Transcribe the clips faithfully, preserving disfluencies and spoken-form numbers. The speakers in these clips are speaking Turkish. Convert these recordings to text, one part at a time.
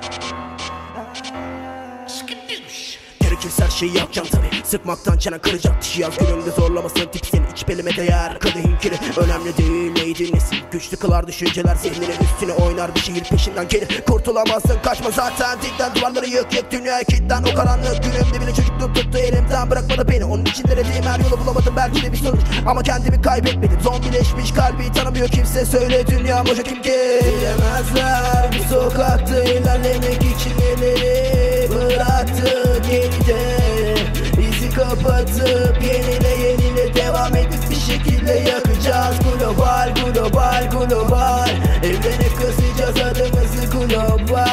Gerekirse her şeyi yapacağım tabi. Sıkmaktan çenen kıracak dişi yaz günümde zorlamasın tip seni iç belime değer. Kadehin kiri önemli değil neydi nesin. Güçlü kılar düşünceler zihninin üstüne oynar bir şehir peşinden gelir. Kurtulamazsın kaçma zaten dikten duvarları yık yık dünya kilitlen. O karanlık günümde bile çocukluğum tuttu elimden bırakmadı beni. Onun için denediğim her yolu bulamadım belki de bir sonuç. Ama kendimi kaybetmedim zombileşmiş kalbi tanımıyor kimse söyle dünya boşa kim ki. Bilemezler bu sokakta ilerlemek için neleri bıraktı geride. Bizi kapatıp yenile yenile devam edip bir şekilde yakacağız. Global global global evrene kasacağız adımızı global.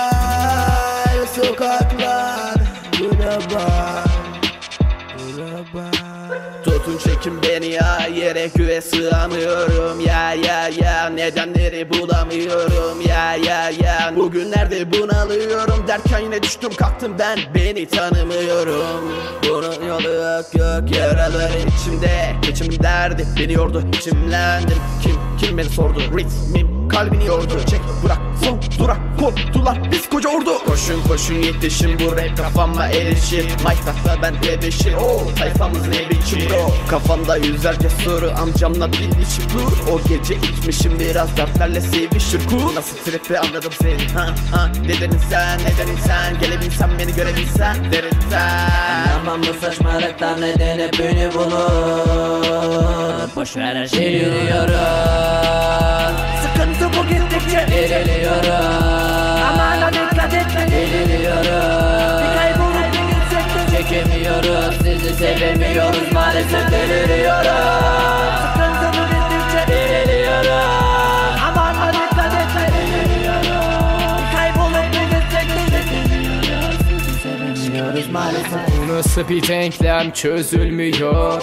Sokaklar global global. Tutun çekin beni ya yere güve sığamıyorum ya ya ya. Nedenleri bulamıyorum ya ya ya. Bugünlerde bunalıyorum derken yine düştüm kalktım ben beni tanımıyorum. Bunun yolu yok yok yaraları içimde. İçimin derdi beni yordu içimlendim. Kim kim beni sordu ritmim kalbini yordu. Çek bırak son durak korktular biz koca ordu. Koşun koşun yetişin bu rap kafama erişir. Minecraft'ta ben bebeşir o sayfamız ne biçim bro. Kafamda yüzlerce soru amcamla bir içim dur. O gece içmişim biraz dertlerle sevişir kur. Nasıl tripi anladım seni ha ha. Nedenin sen nedenin sen gelebilsen beni görebilsen derin sen. Anlamam bu saçma rapten neden hep beni bulur. Boşver her şeyi yürüyorum. Sıkıntı bu gittikçe İlerliyorum. Aman dikkat etme deliriyorum. Bir kaybolup bir gitsek de çekemiyoruz sizi sevemiyoruz maalesef deliriyorum. Sıkıntı bu gittikçe İlerliyorum. Aman dikkat etme deliriyorum. Bir kaybolup bir gitsek de sizi sevemiyoruz maalesef. Bu nasıl bir denklem çözülmüyor.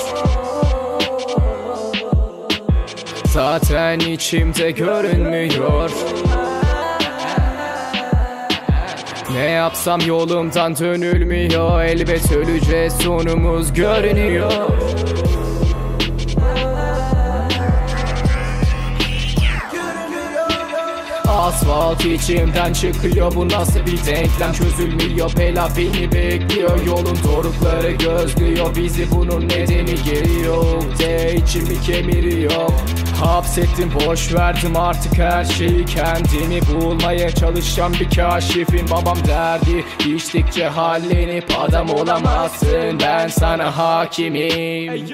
Zaten içimde görünmüyor. Ne yapsam yolumdan dönülmüyor. Elbet öleceğiz sonumuz görünüyor. Asfalt içimden çıkıyor. Bu nasıl bir denklem çözülmüyor. Bela beni bekliyor. Yolun dorukları gözlüyor. Bizi bunun nedeni geliyor de içimi kemiriyor. Hapsettim boş verdim artık her şeyi. Kendimi bulmaya çalışan bir kaşifim. Babam derdi içtikçe hallenip adam olamazsın. Ben sana hakimim.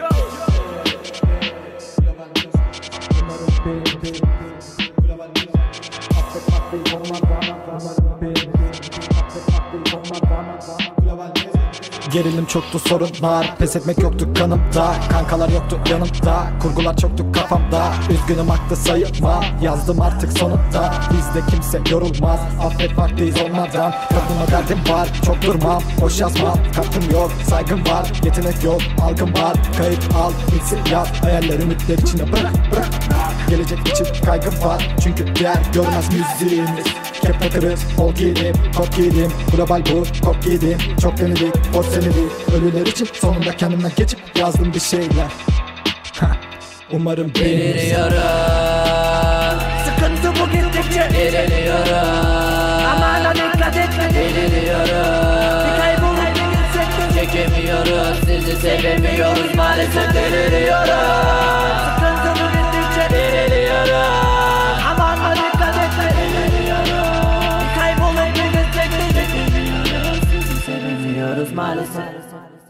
Gerilim çoktu sorunlar, pes etmek yoktu kanımda. Kankalar yoktu yanımda, kurgular çoktu kafamda. Üzgünüm haklı sayılma, yazdım artık sonunda. Bizde kimse yorulmaz, affet vaktiyiz olmadan. Kapıma derdim var, çok durmam, boş yazmam. Kaptım yok, saygım var, yetenek yok, algım var. Kayıt al, bitsin yaz, hayaller ümitler içinde bırak bırak. Gelecek için kaygım var, çünkü değer görmez müziğimiz. Kep takırız, ol giydim, kot giydim. Global bu, kop giydim, çok denedik, boş senedik. Ölüler için sonunda kendimden geçip yazdım bir şeyler. Umarım deliriyorum. Sıkıntı bu gittikçe deliriyorum. Aman dikkat etme deliriyorum. Bir kaybolup bir gitsek de çekemiyoruz sizi sevemiyoruz maalesef deliriyorum. Sıkıntı bu gittikçe deliriyorum. Aman dikkat etme deliriyorum. Bir kaybolup bir gitsek de sizi sevemiyoruz maalesef.